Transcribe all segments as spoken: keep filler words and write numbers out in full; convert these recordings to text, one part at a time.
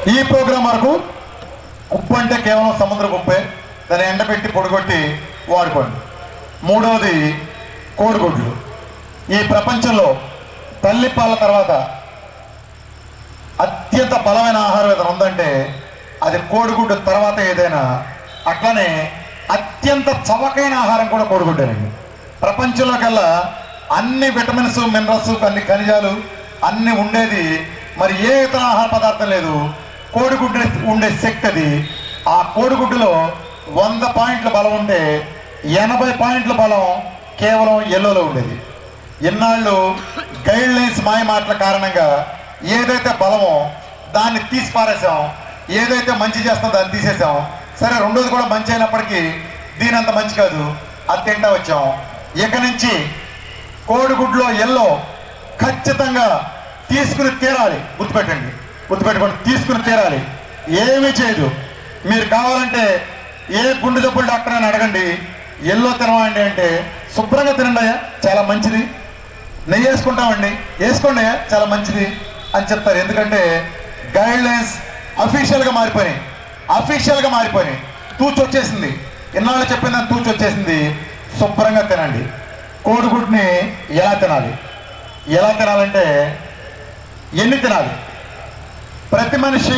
ఈ ప్రోగ్రాం వరకు ఉప్పు అంటే కేవలం సముద్రపు ఉప్పే, దాన్ని ఎండబెట్టి పొడిగొట్టి వాడుకోండి. మూడవది కోడిగుడ్లు. ఈ ప్రపంచంలో తల్లిపాల తర్వాత అత్యంత బలమైన ఆహారం ఏదైనా ఉందంటే అది కోడిగుడ్డు తర్వాత ఏదైనా. అట్లానే అత్యంత చవకైన ఆహారం కూడా కోడిగుడ్డేనండి. ప్రపంచంలో కల్లా అన్ని విటమిన్స్, మినరల్స్, అన్ని ఖనిజాలు అన్ని ఉండేది మరి ఏ ఇతర ఆహార పదార్థం లేదు. కోడిగుడ్డు ఉండే శక్తి అది. ఆ కోడిగుడ్డులో వంద పాయింట్ల బలం ఉంటే ఎనభై పాయింట్ల బలం కేవలం ఎల్లోలో ఉండేది. ఇన్నాళ్ళు గైడ్ లైన్స్ మాయ మాటల కారణంగా ఏదైతే బలమో దాన్ని తీసి పారేసాం, ఏదైతే మంచి చేస్తాం దాన్ని తీసేసాం. సరే, రెండోది కూడా మంచి అయినప్పటికీ దీని అంత మంచి కాదు, అది తింటా వచ్చాం. ఇక నుంచి కోడిగుడ్లో ఎల్లో ఖచ్చితంగా తీసుకుని తీరాలి. గుర్తుపెట్టండి, గుర్తుపెట్టుకోండి, తీసుకుని తీరాలి. ఏమీ చేయదు. మీరు కావాలంటే ఏ గుండె జబ్బుల డాక్టర్ అని అడగండి, ఎల్లో తినవండి అంటే శుభ్రంగా తినండి అయ్యా, చాలా మంచిది. నెయ్యి వేసుకుంటామండి, వేసుకోండి అయ్యా, చాలా మంచిది అని చెప్తారు. ఎందుకంటే గైడ్ లైన్స్ అఫీషియల్గా మారిపోయినాయి, అఫీషియల్గా మారిపోయినాయి. తూచి వచ్చేసింది, ఇన్నాళ్ళు చెప్పిందని తూచి వచ్చేసింది. శుభ్రంగా తినండి. కోడిగుడ్ని ఎలా తినాలి? ఎలా తినాలంటే ఎన్ని తినాలి? ప్రతి మనిషి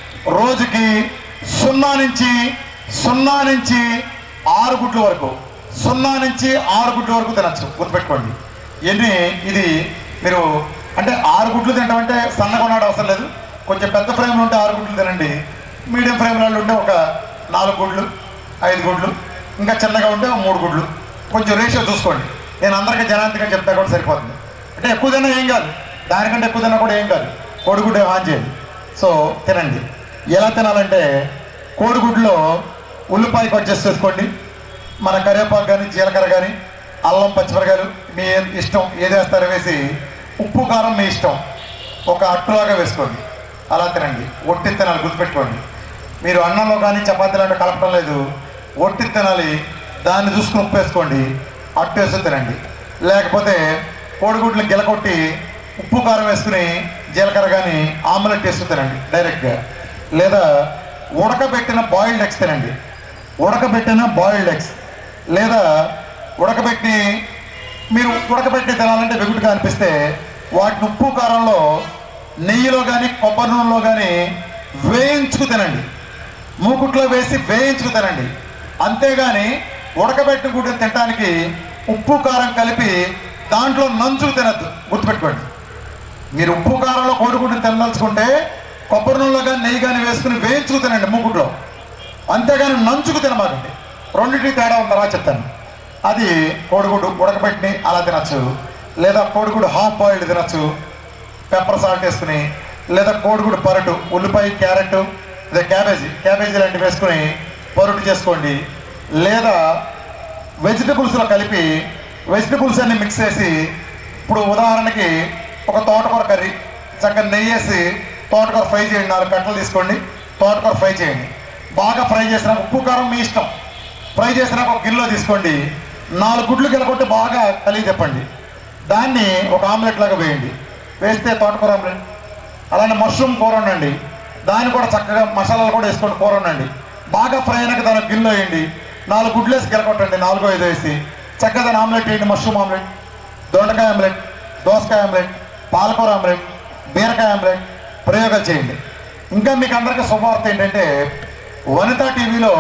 రోజుకి సున్నా నుంచి సున్నా నుంచి ఆరు గుడ్ల వరకు సున్నా నుంచి ఆరు గుడ్ల వరకు తినచ్చు. గుర్తుపెట్టుకోండి. ఎన్ని ఇది మీరు అంటే ఆరు గుడ్లు తినడం సన్నగా ఉన్నాడు అవసరం లేదు. కొంచెం పెద్ద ఫ్రేమ్లో ఉంటే ఆరు గుడ్లు తినండి. మీడియం ఫ్రేమ్లో ఉంటే ఒక నాలుగు గుడ్లు, ఐదు గుడ్లు, ఇంకా చిన్నగా ఉంటే మూడు గుడ్లు. కొంచెం రేషియో చూసుకోండి. నేను అందరికీ జనాంతిగా చెప్తా కూడా సరిపోతుంది. అంటే ఎక్కువ తిన్నా ఏం కాదు, దానికంటే ఎక్కువ తిన్నా కూడా ఏం కాదు. కోడిగుడ్డు ఆన్ చేయండి. సో తినండి. ఎలా తినాలంటే కోడిగుడ్లో ఉల్లిపాయ కట్ చేసి వేసుకోండి. మన కరివేపాకు కానీ, జీలకర్ర కానీ, అల్లం, పచ్చిమిరకాయలు మీ ఇష్టం ఏది వేస్తారో వేసి, ఉప్పు కారం మీ ఇష్టం, ఒక అట్టులాగా వేసుకోండి. అలా తినండి. ఒట్టి తినాలి. గుర్తుపెట్టుకోండి. మీరు అన్నంలో కానీ చపాతీలు అంటే కలపడం లేదు, ఒట్టి తినాలి. దాన్ని చూసుకుని ఉప్పు వేసుకోండి, అట్టు వేసి తినండి. లేకపోతే కోడిగుడ్లు గిలకొట్టి ఉప్పు కారం వేసుకుని జీలకర్ర కానీ ఆమ్లెట్ వేసుకు తినండి డైరెక్ట్గా. లేదా ఉడకబెట్టిన బాయిల్డ్ ఎగ్స్ తినండి. ఉడకబెట్టిన బాయిల్డ్ ఎగ్స్ లేదా ఉడకబెట్టి మీరు ఉడకబెట్టి తినాలంటే వెగుటుగా అనిపిస్తే వాటిని ఉప్పు కారంలో నెయ్యిలో కానీ కొబ్బరి నూనెలో కానీ వేయించుకు తినండి. మూకుట్లో వేసి వేయించుకు తినండి. అంతేగాని ఉడకబెట్టిన గుడ్డుని తినడానికి ఉప్పు కారం కలిపి దాంట్లో నంచుకు తినద్దు. గుర్తుపెట్టుకోండి. మీరు ఉప్పు కారంలో కోడిగుడ్డుని తినదలుచుకుంటే కొబ్బరి నూనెలో కానీ నెయ్యి కానీ వేసుకుని వేయించుకు తినండి మూకుట్లో. అంతేగాని నంచుకు తినమాకండి. రెండింటికి తేడా ఉందరా చెప్తాను. అది కోడిగుడ్డు ఉడకబెట్టి అలా తినచ్చు. లేదా కోడిగుడ్డు హాఫ్ బాయిల్డ్ తినచ్చు పెప్పర్ సాల్ట్ వేసుకుని. లేదా కోడిగుడ్డు పరటు, ఉల్లిపాయ, క్యారెట్, లేదా క్యాబేజీ క్యాబేజీ లాంటివి వేసుకుని పరుటు చేసుకోండి. లేదా వెజిటబుల్స్లో కలిపి వెజిటబుల్స్ అన్ని మిక్స్ చేసి, ఇప్పుడు ఉదాహరణకి ఒక తోటకూర కర్రీ చక్కగా నెయ్యి వేసి తోటకూర ఫ్రై చేయండి. నాలుగు కట్టలు తీసుకోండి, తోటకూర ఫ్రై చేయండి. బాగా ఫ్రై చేసినాక ఉప్పు కారం మీ ఇష్టం. ఫ్రై చేసినాక ఒక గిన్నెలో తీసుకోండి. నాలుగు గుడ్లు గిలకొట్టి బాగా కలిగి చెప్పండి. దాన్ని ఒక ఆమ్లెట్ లాగా వేయండి. వేస్తే తోటకూర ఆమ్లెట్. అలానే మష్రూమ్ కూర ఉండండి, దాన్ని కూడా చక్కగా మసాలాలు కూడా వేసుకోండి, కూర ఉండండి. బాగా ఫ్రై అయినాక దాని గిన్నెలో వేయండి. నాలుగు గుడ్లు వేసి గిలకొట్టండి, నాలుగో ఐదు వేసి చక్కగా దాని ఆమ్లెట్ వేయండి. మష్రూమ్ ఆమ్లెట్, దొండకాయ ఆమ్లెట్, దోసకాయ ఆమ్లెట్, పాలకూర ఆమ్లెట్, బీరకాయ ఆమ్లెట్ ప్రయోగాలు చేయండి. ఇంకా మీకు అందరికీ శుభవార్త ఏంటంటే వనితా టీవీలో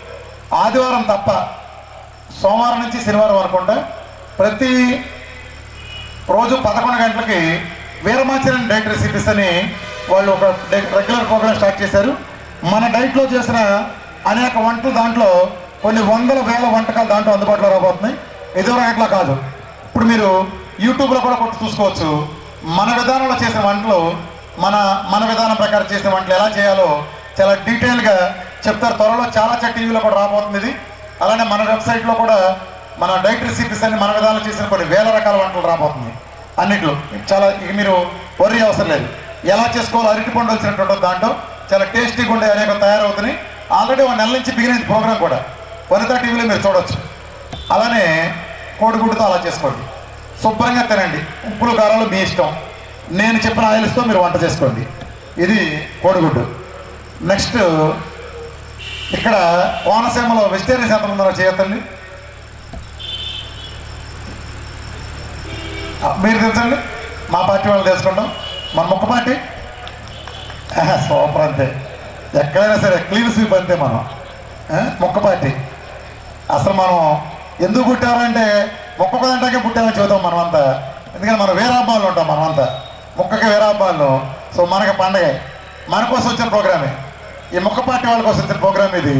ఆదివారం తప్ప సోమవారం నుంచి శనివారం అనుకుంటా ప్రతి రోజు పదకొండు గంటలకి వీరమాచరణ డైట్ రెసిపీస్ అని వాళ్ళు ఒక రెగ్యులర్ ప్రోగ్రామ్ స్టార్ట్ చేశారు. మన డైట్లో చేసిన అనేక వంటలు దాంట్లో కొన్ని వందల వేల వంటకాలు దాంట్లో అందుబాటులో రాబోతున్నాయి. ఎదురు అట్లా కాదు. ఇప్పుడు మీరు యూట్యూబ్లో కూడా కొట్టి చూసుకోవచ్చు. మన విధానంలో చేసిన వంటలు, మన మన విధానం ప్రకారం చేసిన వంటలు ఎలా చేయాలో చాలా డీటెయిల్గా చెప్తారు. త్వరలో చాలా చాలా టీవీలో కూడా రాబోతుంది ఇది. అలానే మన వెబ్సైట్లో కూడా మన డైట్ రెసిపీస్ అని మన విధానంలో చేసిన కొన్ని వేల రకాల వంటలు రాబోతుంది. అన్నిట్లో చాలా ఇక మీరు వర్రీ అవసరం లేదు. ఎలా చేసుకోవాలో అరటిపండు వచ్చినటువంటి దాంట్లో చాలా టేస్టీగా ఉండే అనేక తయారవుతున్నాయి. ఆల్రెడీ ఒక నెల నుంచి బిగిన ప్రోగ్రామ్ కూడా వనితా టీవీలో మీరు చూడవచ్చు. అలానే కోడిగుడ్డుతో అలా చేసుకోండి. శుభ్రంగా తినండి. ఉప్పులు కారాలు మీ ఇష్టం. నేను చెప్పిన ఆయిల్స్తో మీరు వంట చేసుకోండి. ఇది కోడిగుడ్డు. నెక్స్ట్ ఇక్కడ కోనసీమలో వెజిటేరియన్స్ ఎంత ఉందో చేయొద్దండి. మీరు తెలుసండి, మా పార్టీ వాళ్ళు తెలుసుకుంటాం. మన ముక్క పార్టీ సూపర్ అంతే, ఎక్కడైనా సరే క్లీన్ స్వీప్ అంతే మనం ముక్క పార్టీ. అసలు మనం ఎందుకు పుట్టారంటే మొక్క పదంటాకే పుట్టామని చెబుతాం మనమంతా. ఎందుకంటే మనం వేరాబ్బాలు ఉంటాం, మనమంతా ముక్కకి వేరాబ్బాలు. సో మనకి పండగ, మన కోసం వచ్చిన ప్రోగ్రామే ఈ ముక్క పార్టీ వాళ్ళ కోసం వచ్చిన ప్రోగ్రామ్ ఇది.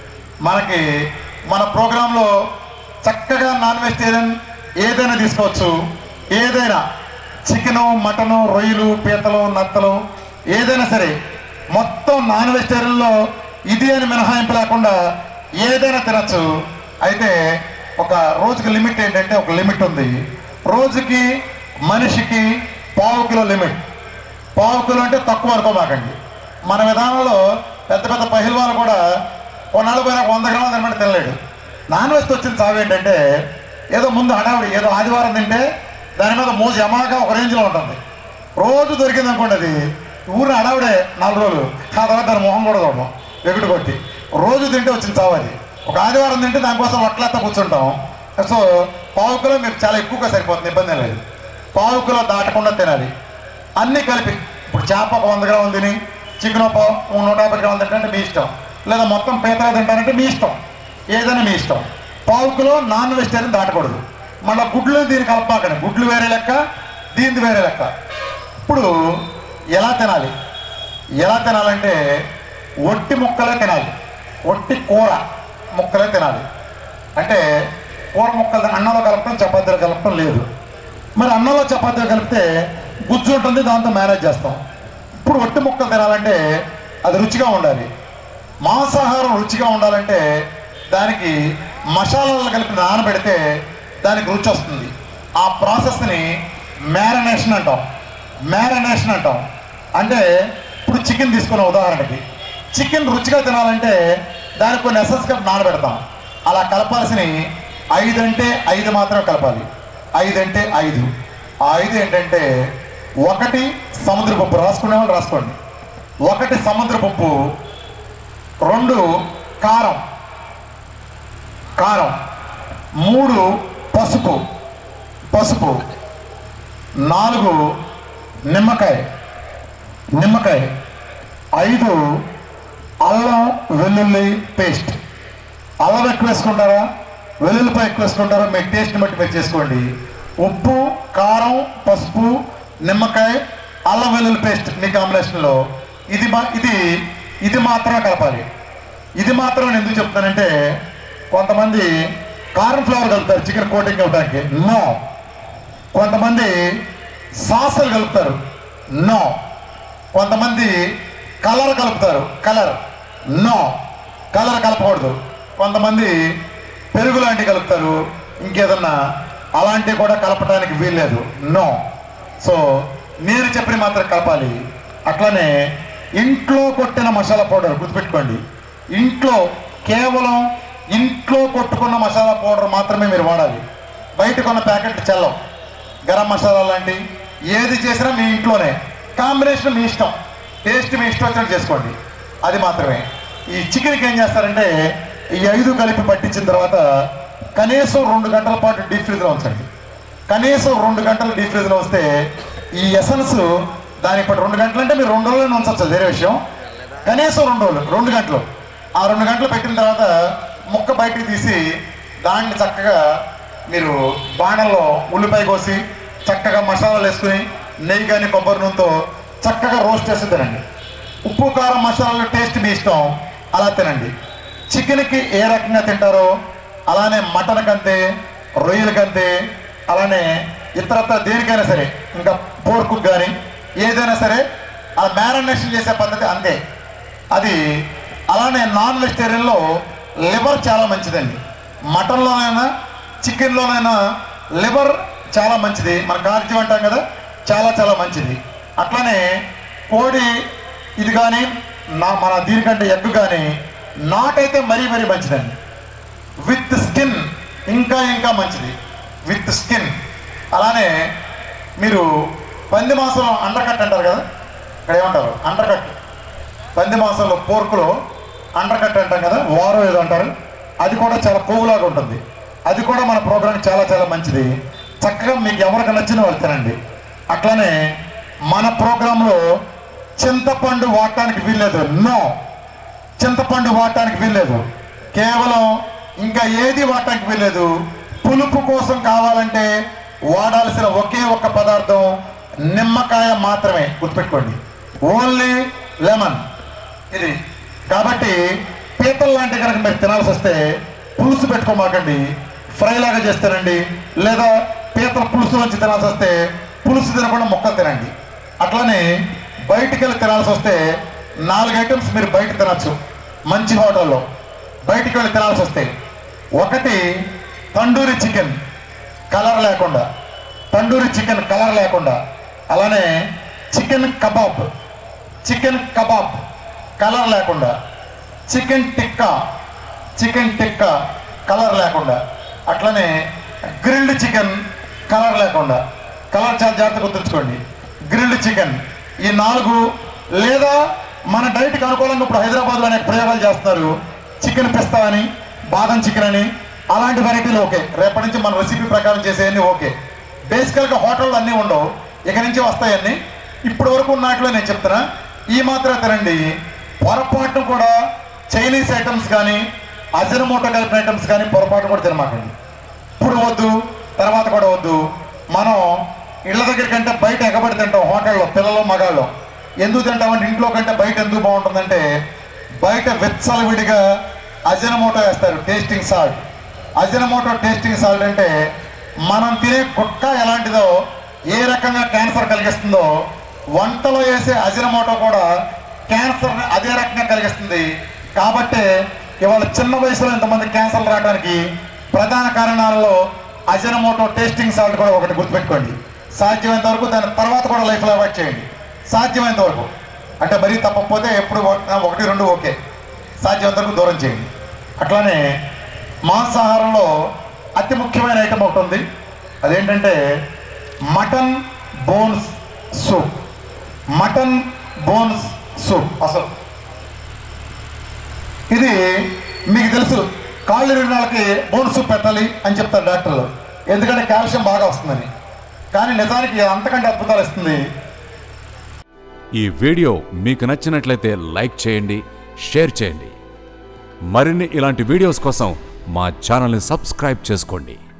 మనకి మన ప్రోగ్రాంలో చక్కగా నాన్ వెజిటేరియన్ ఏదైనా తీసుకోవచ్చు, ఏదైనా చికెను, మటను, రొయ్యలు, పీతలు, నత్తలు ఏదైనా సరే మొత్తం నాన్ వెజిటేరియన్లో ఇది అని మినహాయింపు లేకుండా ఏదైనా తినచ్చు. అయితే ఒక రోజుకి లిమిట్ ఏంటంటే ఒక లిమిట్ ఉంది. రోజుకి మనిషికి పావు కిలో లిమిట్. పావు కిలో అంటే తక్కువ అనుకోమాకండి. మన విధానంలో పెద్ద పెద్ద పహిల్వాళ్ళు కూడా కొన్నాళ్ళు పోయినా వంద గ్రాములు తినమంటే తినలేడు. నాన్ వెజ్ వచ్చిన చావు ఏంటంటే ఏదో ముందు హడావుడి, ఏదో ఆదివారం తింటే దాని మీద మోజు యమాగా ఒక రేంజ్లో ఉంటుంది. రోజు దొరికింది అనుకోండి, అది ఊరిని హడావుడే నాలుగు రోజులు, ఆ తర్వాత దాని మొహం కూడా చూడడం ఎగుడు కొట్టి. రోజు తింటే వచ్చిన చావు అది. ఒక ఆదివారం తింటే దానికోసం వట్లెత్త కూర్చుంటాం. సో పావు కిలో మీకు చాలా ఎక్కువగా సరిపోతుంది, ఇబ్బంది లేదు. పావు కిలో దాటకుండా తినాలి అన్నీ కలిపి. ఇప్పుడు చేప ఒక వంద గ్రాములు తిని చికెన్ ఒక నూట యాభై గ్రాములు తింటారంటే మీ ఇష్టం, లేదా మొత్తం పీతగా తింటారంటే మీ ఇష్టం, ఏదైనా మీ ఇష్టం. పావు కిలో నాన్ వెజిటేరియన్ దాటకూడదు. మళ్ళీ గుడ్లు దీన్ని కలపాకండి, గుడ్లు వేరే లెక్క, దీనిది వేరే లెక్క. ఇప్పుడు ఎలా తినాలి, ఎలా తినాలంటే ఒట్టి ముక్కలే తినాలి, ఒట్టి కూర ముక్కలే తినాలి. అంటే కూర ముక్కలు అన్నంలో కలపడం, చపాతీలో కలపడం లేదు. మరి అన్నంలో చపాతీలో కలిపితే గుజ్జు ఉంటుంది, దాంతో మేనేజ్ చేస్తాం. ఇప్పుడు ఒట్టి ముక్కలు తినాలంటే అది రుచిగా ఉండాలి. మాంసాహారం రుచిగా ఉండాలంటే దానికి మసాలాలు కలిపి నానబెడితే దానికి రుచి వస్తుంది. ఆ ప్రాసెస్ని మ్యారినేషన్ అంటాం. మ్యారినేషన్ అంటాం అంటే ఇప్పుడు చికెన్ తీసుకున్న ఉదాహరణకి, చికెన్ రుచిగా తినాలంటే దానికి కొన్ని ఎసెన్స్ కలిపి నానబెడతాం. అలా కలపాల్సినవి ఐదు అంటే ఐదు మాత్రమే కలపాలి. ఐదు అంటే ఐదు. ఆ ఐదు ఏంటంటే ఒకటి సముద్ర పప్పు, రాసుకునే వాళ్ళు రాసుకోండి. ఒకటి సముద్ర పప్పు, రెండు కారం కారం మూడు పసుపు పసుపు నాలుగు నిమ్మకాయ నిమ్మకాయ ఐదు అల్లం వెల్లుల్లి పేస్ట్. అల్లం ఎక్కువ వేసుకుంటారా, వెల్లుల్లిపాయ ఎక్కువ వేసుకుంటారా, మీ టేస్ట్ని బట్టి మీరు చేసుకోండి. ఉప్పు, కారం, పసుపు, నిమ్మకాయ, అల్లం వెల్లుల్లి పేస్ట్ మీ కాంబినేషన్లో. ఇది మా ఇది ఇది మాత్రమే కలపాలి. ఇది మాత్రం నేను ఎందుకు చెప్తానంటే కొంతమంది కార్న్ ఫ్లవర్ కలుపుతారు చికెన్ కోటింగ్ అవ్వడానికి, నో. కొంతమంది సాసులు కలుపుతారు, నో. కొంతమంది కలర్ కలుపుతారు, కలర్, నో. కలర్ కలపకూడదు. కొంతమంది పెరుగు లాంటివి కలుపుతారు, ఇంకేదన్నా అలాంటివి కూడా కలపడానికి వీల్లేదు, నో. సో నేను చెప్పిన మాత్రం కలపాలి. అట్లనే ఇంట్లో కొట్టిన మసాలా పౌడర్ గుర్తుపెట్టుకోండి. ఇంట్లో కేవలం ఇంట్లో కొట్టుకున్న మసాలా పౌడర్ మాత్రమే మీరు వాడాలి. బయట కొన్న ప్యాకెట్ చల్లం. గరం మసాలా లాంటి ఏది చేసినా మీ ఇంట్లోనే, కాంబినేషన్ మీ ఇష్టం, టేస్ట్ మీ ఇష్టం వచ్చినట్టు చేసుకోండి, అది మాత్రమే. ఈ చికెన్కి ఏం చేస్తారంటే ఈ ఐదు కలిపి పట్టించిన తర్వాత కనీసం రెండు గంటల పాటు డీప్ ఫ్రిజ్లో ఉంచండి. కనీసం రెండు గంటలు డీప్ ఫ్రిజ్లో వస్తే ఈ ఎసెన్స్ దానికి పట్టి రెండు గంటలు అంటే మీరు రెండు రోజులు ఉంచవచ్చు, వేరే విషయం. కనీసం రెండు రోజులు రెండు గంటలు ఆ రెండు గంటలు పెట్టిన తర్వాత ముక్క బయటికి తీసి దాన్ని చక్కగా మీరు బాణల్లో ఉల్లిపాయ కోసి చక్కగా మసాలాలు వేసుకుని నెయ్యి కానీ కొబ్బరి నూనెతో చక్కగా రోస్ట్ చేసి తినండి. ఉప్పు కారం మసాలాలు టేస్ట్ మీ ఇష్టం, అలా తినండి. చికెన్కి ఏ రకంగా తింటారో అలానే మటన్కి అంతే, రొయ్యలకి అంతే, అలానే ఇతరత్ర దేనికైనా సరే, ఇంకా పోర్కు కానీ ఏదైనా సరే ఆ మ్యారినేషన్ చేసే పద్ధతి అంతే. అది అలానే నాన్ వెజిటేరియన్లో లివర్ చాలా మంచిదండి. మటన్లోనైనా చికెన్లోనైనా లివర్ చాలా మంచిది. మన కార్జ్యం అంటాం కదా, చాలా చాలా మంచిది. అట్లానే కోడి ఇది కానీ నా మన దీనికంటే ఎగ్ కానీ నాకైతే మరీ మరీ మంచిదండి. విత్ స్కిన్ ఇంకా ఇంకా మంచిది, విత్ స్కిన్. అలానే మీరు పంది మాంసం అండర్ కట్ అంటారు కదా, ఇక్కడ ఏమంటారు అండర్ కట్, పంది మాంసంలో పోర్కులో అండర్ కట్ అంటాం కదా, వారో ఏదో అంటారు, అది కూడా చాలా కొవ్వులాగా ఉంటుంది. అది కూడా మన ప్రోగ్రామ్ చాలా చాలా మంచిది. చక్కగా మీకు ఎవరికి నచ్చిన వాళ్ళు తినండి. అట్లానే మన ప్రోగ్రాంలో చింతపండు వాడటానికి వీల్లేదు. నో, చింతపండు వాడటానికి వీల్లేదు. కేవలం ఇంకా ఏది వాడటానికి వీల్లేదు. పులుపు కోసం కావాలంటే వాడాల్సిన ఒకే ఒక్క పదార్థం నిమ్మకాయ మాత్రమే, గుర్తుపెట్టుకోండి. ఓన్లీ లెమన్ ఇది. కాబట్టి పీతలు లాంటి కనుక మీరు తినాల్సి వస్తే పులుసు పెట్టుకోమాకండి, ఫ్రై లాగా చేస్తానండి. లేదా పీతల పులుసు నుంచి తినాల్సి వస్తే పులుసు తినకుండా ముక్కలు తినండి. అట్లానే బయటికి వెళ్ళి తినాల్సి వస్తే నాలుగు ఐటమ్స్ మీరు బయట తినచ్చు మంచి హోటల్లో. బయటికి వెళ్ళి తినాల్సి వస్తే ఒకటి తండూరి చికెన్ కలర్ లేకుండా, తండూరి చికెన్ కలర్ లేకుండా. అలానే chicken kebab, chicken kebab colour లేకుండా. Chicken tikka, chicken tikka colour లేకుండా. అట్లనే గ్రిల్డ్ చికెన్ కలర్ లేకుండా. కలర్ చాలా జాగ్రత్తగా గుర్తుంచుకోండి. గ్రిల్డ్ చికెన్ ఈ నాలుగు. లేదా మన డైట్కి అనుకూలంగా ఇప్పుడు హైదరాబాద్లో అనేక ప్రయోగాలు చేస్తున్నారు. చికెన్ పిస్తా అని, బాదం చికెన్ అని, అలాంటి వెరైటీలు ఓకే. రేపటి నుంచి మన రెసిపీ ప్రకారం చేసేవన్నీ ఓకే. బేసికల్గా హోటళ్ళు అన్నీ ఉండవు, ఇక నుంచి వస్తాయన్నీ. ఇప్పటి వరకు ఉన్నట్లో నేను చెప్తున్నా, ఈ మాత్రం తినండి. పొరపాటు కూడా చైనీస్ ఐటమ్స్ కానీ అజినమోటో కలిపిన ఐటమ్స్ కానీ పొరపాటు కూడా తినమాకండి. ఇప్పుడు వద్దు, తర్వాత కూడా వద్దు. మనం ఇళ్ళ దగ్గర కంటే బయట ఎగబడి తింటాం హోటల్లో, పిల్లలు మగాళ్ళు. ఎందుకు తింటామంటే ఇంట్లో కంటే బయట ఎందుకు బాగుంటుందంటే బయట విచ్చలవిడిగా అజినమోటో వేస్తారు, tasting salt. Ajinomoto tasting salt అంటే మనం తినే కుక్క ఎలాంటిదో, ఏ రకంగా క్యాన్సర్ కలిగిస్తుందో వంటలో వేసే అజినమోటో కూడా క్యాన్సర్ అదే రకంగా కలిగిస్తుంది. కాబట్టి ఇవాళ చిన్న వయసులో ఇంతమంది క్యాన్సర్లు రావడానికి ప్రధాన కారణాలలో అజినమోటో టేస్టింగ్ సాల్ట్ కూడా ఒకటి గుర్తుపెట్టుకోండి. సాధ్యమైనంత వరకు దాని తర్వాత కూడా లైఫ్లో అవాయిడ్ చేయండి, సాధ్యమైనంత వరకు. అంటే మరీ తప్పకపోతే ఎప్పుడు ఒకటి రెండు ఓకే, సాధ్యమైనంత వరకు దూరం చేయండి. అట్లానే మాంసాహారంలో అతి ముఖ్యమైన ఐటమ్ ఒకటి ఉంది. అదేంటంటే mutton bones soup. Mutton bones soup. అసలు ఇది మీకు తెలుసు, కాళ్ళు ఇరిగిన వాళ్ళకి బోన్ సూప్ పెట్టాలి అని చెప్తారు డాక్టర్లు, ఎందుకంటే కాల్షియం బాగా వస్తుందని. కానీ నిజానికి అంతకంటే అద్భుతాలు ఇస్తుంది. ఈ వీడియో మీకు నచ్చినట్లయితే లైక్ చేయండి, షేర్ చేయండి. మరిన్ని ఇలాంటి వీడియోస్ కోసం మా ఛానల్ని సబ్స్క్రైబ్ చేసుకోండి.